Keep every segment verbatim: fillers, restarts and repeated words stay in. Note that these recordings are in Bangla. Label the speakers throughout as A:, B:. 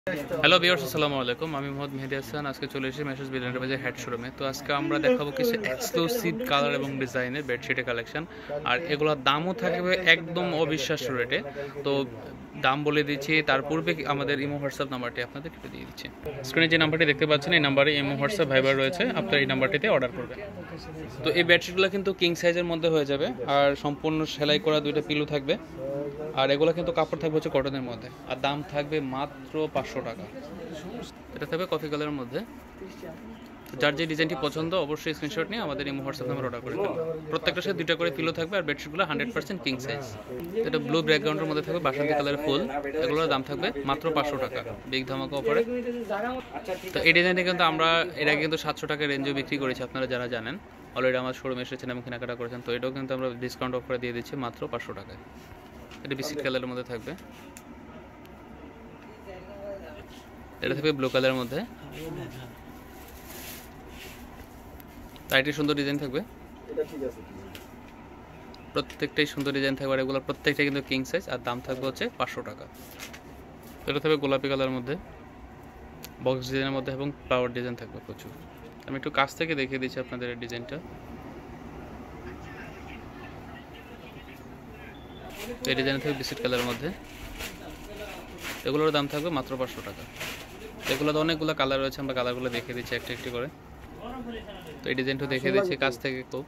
A: হ্যালো ভিউয়ার্স, আসসালামু আলাইকুম। আমি মোহাম্মদ মেহেদী হাসান। আজকে চলে এসেছি মেসার্স বিল এন্টারপ্রাইজের হেড শোরুমে। তো আজকে আমরা দেখাবো কিছু এক্সক্লুসিভ কালার এবং ডিজাইনের বেডশিটের কালেকশন, আর এগুলোর দামও থাকবে একদম অবিশ্বাস্য রেটে। তো দাম বলে দিচ্ছি, তার পূর্বে আমাদের ইমো হোয়াটসঅ্যাপ নাম্বারটি আপনাদের কেটে দিয়ে দিচ্ছি। স্ক্রিনে যে নাম্বারটি দেখতে পাচ্ছেন, এই নাম্বারে ইমো হোয়াটসঅ্যাপ ভাইবার রয়েছে, আপনারা এই নাম্বারটিতে অর্ডার করবেন। তো এই বেডশিটগুলো কিন্তু কিং সাইজের মধ্যে হয়ে যাবে, আর সম্পূর্ণ সেলাই করা দুইটা পিলো থাকবে, আর এগুলো কিন্তু কাপড় থাকবে হচ্ছে কটনের মধ্যে, আর দাম থাকবে মাত্র পাঁচশো টাকা। এটা থাকবে কফি কালারের মধ্যে। যার যে ডিজাইনটি পছন্দ অবশ্যই স্ক্রিনশট নিয়ে আমাদের এই হোয়াটসঅ্যাপ নাম্বার অর্ডার করে দেবেন। প্রত্যেকটার সাথে দুইটা করে পিলো থাকবে, আর বেডশিটগুলো হান্ড্রেড পার্সেন্ট কিং সাইজ। এটা ব্লু ব্যাকগ্রাউন্ডের মধ্যে থাকবে বাসন্তী কালারের ফুল, এগুলোর দাম থাকবে মাত্র পাঁচশো টাকা বিগ ধামাকা অফারে। তো এই ডিজাইনটি কিন্তু আমরা এর আগে কিন্তু সাতশো টাকা রেঞ্জে বিক্রি করেছি, আপনারা যারা জানেন অলরেডি আমার শোরুমে এসেছেন এবং কেনাকাটা করেছেন। তো এটাও কিন্তু আমরা ডিসকাউন্ট অফারে দিয়ে দিচ্ছি মাত্র পাঁচশো টাকায়। এটা বিস্কিট কালারের মধ্যে থাকবে, এটা থাকবে ব্লু কালারের মধ্যে। তাইটি সুন্দর ডিজাইন থাকবে, প্রত্যেকটাই সুন্দর ডিজাইন থাকবে, আর এগুলো প্রত্যেকটাই কিন্তু কিং সাইজ, আর দাম থাকবে হচ্ছে পাঁচশো টাকা। এটা থাকবে গোলাপি কালারের মধ্যে, বক্স ডিজাইনের মধ্যে, এবং ফ্লাওয়ার ডিজাইন থাকবে প্রচুর। আমি একটু কাছ থেকে দেখিয়ে দিচ্ছি আপনাদের এই ডিজাইনটা। এই ডিজাইন থাকবে বিস্কিট কালারের মধ্যে, এগুলোর দাম থাকবে মাত্র পাঁচশো টাকা। এগুলোতে অনেকগুলো কালার রয়েছে, আমরা কালারগুলো দেখিয়ে দিচ্ছি একটা একটি করে। তো এই ডিজাইনটা দেখিয়ে দিচ্ছি কাছ থেকে খুব।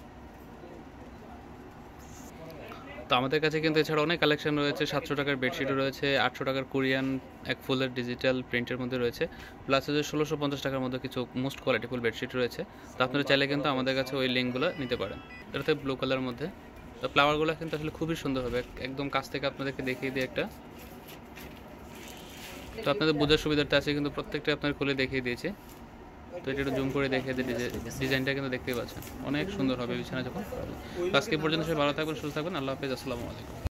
A: তো আমাদের কাছে কিন্তু এছাড়া অনেক কালেকশন রয়েছে। সাতশো টাকার বেডশিটও রয়েছে, আটশো টাকার কোরিয়ান এক ফুলের ডিজিটাল প্রিন্টের মধ্যে রয়েছে, প্লাস হচ্ছে ষোলোশো পঞ্চাশ টাকার মধ্যে কিছু মোস্ট কোয়ালিটিফুল বেডশিট রয়েছে। তো আপনারা চাইলে কিন্তু আমাদের কাছে ওই লিঙ্কগুলো নিতে পারেন। এটাতে ব্লু কালারের মধ্যে, তো ফ্লাওয়ারগুলো কিন্তু আসলে খুবই সুন্দর হবে। একদম কাছ থেকে আপনাদেরকে দেখিয়ে দিই একটা, তো আপনাদের বোঝার সুবিধাটা আছে কিন্তু প্রত্যেকটা আপনার খুলে দেখিয়ে দিয়েছে। তো এটা একটু জুম করে দেখিয়ে দিই, ডিজাইনটা কিন্তু দেখতেই পাচ্ছেন অনেক সুন্দর হবে বিছানা যখন। আজকে পর্যন্ত সবাই ভালো থাকবেন, সুস্থ থাকবেন। আল্লাহ হাফেজ, আসসালামু আলাইকুম।